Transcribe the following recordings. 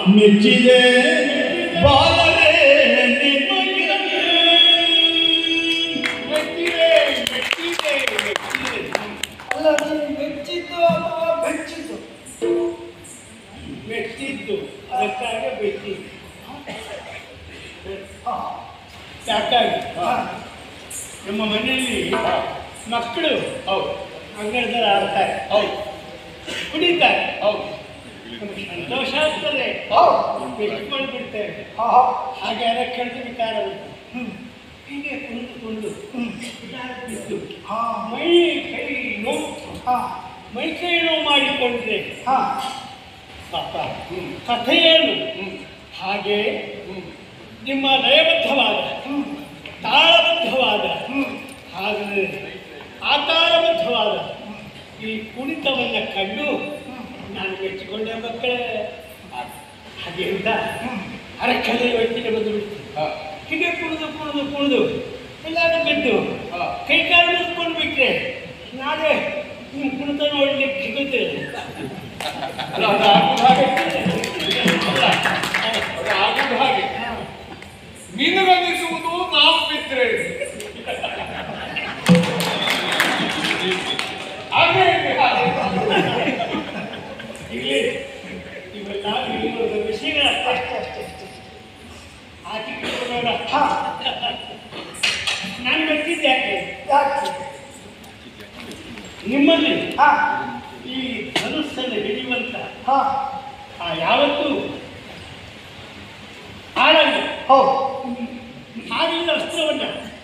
ಮೆಚ್ಚಿದೆ ಬಾಲವೇ ನಿಮಗೆ ಮೆಚ್ಚಿದೆ ಮೆಚ್ಚಿದೆ ಮೆಚ್ಚಿದೆ. ಅಲ್ಲ, ನೀನು ಮೆಚ್ಚಿದ್ದು ಅಥವಾ ಬೆಚ್ಚಿದ್ದು? ಮೆಚ್ಚಿದ್ದು, ಅದಕ್ಕಾಗಿ ಬೆಚ್ಚಿದ್ದು. ಯಾಕಾಗಿ ನಮ್ಮ ಮನೆಯಲ್ಲಿ ಮಕ್ಕಳು ಅಂಗಳದಲ್ಲಿ ಆಡ್ತಾರೆ, ಕುಡಿತಾರೆ, ನಮ್ಗೆ ಸಂತೋಷ ಆಗ್ತದೆ, ಬೆಚ್ಚಿಕೊಂಡು ಬಿಡ್ತೇವೆ. ಹಾಗೆ ಅದಕ್ಕೆ ಕಳೆದು ವಿಕಾರ ಉಂಟು. ಹೀಗೆ ಕುಣಿದುಕೊಂಡು ಬಿದ್ದು ಮೈ ಕೈ ನೋವು, ಮೈ ಕೈ ನೋವು ಮಾಡಿಕೊಂಡ್ರೆ ಪಾಪ ಕಥೆಯೇನು? ಹಾಗೆ ನಿಮ್ಮ ಲಯಬದ್ಧವಾದ ತಾಳಬದ್ಧವಾದ ಹಾಗೆ ಆಕಾರಬದ್ಧವಾದ ಈ ಕುಣಿತವನ್ನು ಕಂಡು ನಾನು ಮೆಚ್ಚಿಕೊಂಡೆ ಮಕ್ಕಳೇ. ಹಾಗೆ ಅಂತ ಅರಕಲೆ ಯೋಚನೆ ಬಂದು ಬಿಡ್ತು. ಹೀಗೆ ಕುಣಿದು ಕುಣಿದು ಕುಣಿದು ಎಲ್ಲಾದ್ರೂ ಬಿದ್ದು ಕೈ ಕಾಲು ಮುಚ್ಕೊಂಡು ಬಿಟ್ರೆ ನಾಳೆ ನಿಮ್ಮ ಕುಣಿತ ನೋಡ್ಲಿಕ್ಕೆ ಸಿಗುತ್ತೆ. ಹಾಗೆ ನಿನಗನ್ನಿಸುವುದು ನಾವು ಬಿಟ್ಟರೆ ಹಾಗೆ ಇಲ್ಲಿ ಇವೆಲ್ಲ ವಿಷಯಗಳ ಅಷ್ಟೇ ಹಾಕಿಕೊಳ್ಳೋಣ. ನಾನು ಮೆಚ್ಚಿದ್ದೆ ಯಾಕೆ? ನಿಮ್ಮಲ್ಲಿ ಈ ಧನುಸ್ಸನ್ನು ಹಿಡಿಯುವಂತ ಯಾವತ್ತೂ ಆಡಲ್ಲ. ಆಗಿನ ಅಸ್ತ್ರವನ್ನ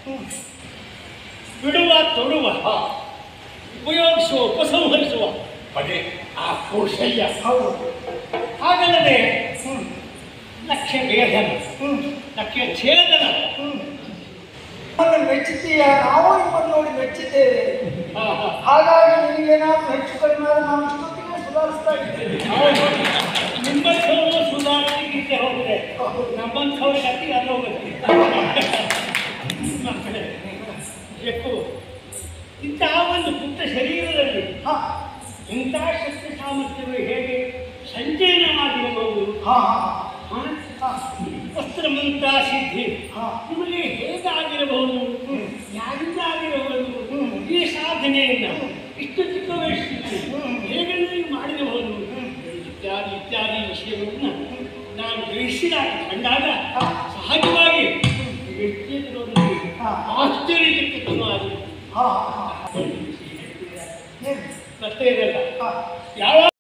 ಬಿಡುವ ತೊಡುವ ಉಪಯೋಗಿಸುವ ಉಪಸಂಹರಿಸುವ ಆ ಕೌಶಲ್ಯ ಹಾಗಲ್ಲದೆ ಲಕ್ಷ್ಯ ಭೇದನ ಲಕ್ಷ್ಯ ಛೇದನ ಮೆಚ್ಚುತ್ತೀಯ? ನಾವು ನಿಮ್ಮನ್ನು ನೋಡಿ ಮೆಚ್ಚಿದ್ದೇವೆ. ಹಾಗಾಗಿ ನಿಮಗೇನಾದ್ರೂ ಹೆಚ್ಚು ಕಡಿಮೆ ಆದ್ರೆ ನಾವು ಇಷ್ಟೊತ್ತಿಗೆ ಸುಧಾರಿಸ್ತಾ ಇದ್ದೇವೆ. ನಿಮ್ಮಂಥವ್ರು ಸುಧಾರಿಸಲಿಕ್ಕೆ ಹೋದರೆ ನಮ್ಮಂಥವ್ರ ಗತಿ ಅದು ಹೋಗುತ್ತೆ. ಮಕ್ಕಳೇ ಬೇಕು ಇಂತಹ ಒಂದು ಪುಟ್ಟ ಶರೀರದಲ್ಲಿ ಇಂತಹ ಶಕ್ತಿ ಸಾಮರ್ಥ್ಯಗಳು ಹೇಗೆ ಸಂಚಯನವಾಗಿರಬಹುದು? ವಸ್ತ್ರಮಂತ ಸಿದ್ಧಿ ನಿಮಗೆ ಹೇಗಾಗಿರಬಹುದು? ಯಾರಿಂದ ಆಗಿರಬಹುದು? ಈ ಸಾಧನೆಯನ್ನು ಇಷ್ಟು ಚಿಕ್ಕ ವಯಸ್ಸಿನಲ್ಲಿ ಹೇಗೆ ನೀವು ಮಾಡಿರಬಹುದು? ಇತ್ಯಾದಿ ಇತ್ಯಾದಿ ವಿಷಯಗಳನ್ನು ನಾನು ಗ್ರಹಿಸಿದಾಗ ಕಂಡಾಗ ಸಹಜವಾಗಿ ವ್ಯಕ್ತಿಯಲ್ಲಿರೋದಕ್ಕೆ ಆಶ್ಚರ್ಯಚಕಿತನೂ ಆಗಿದೆ. ಮತ್ತೆ ಇದೆಲ್ಲ ಯಾವ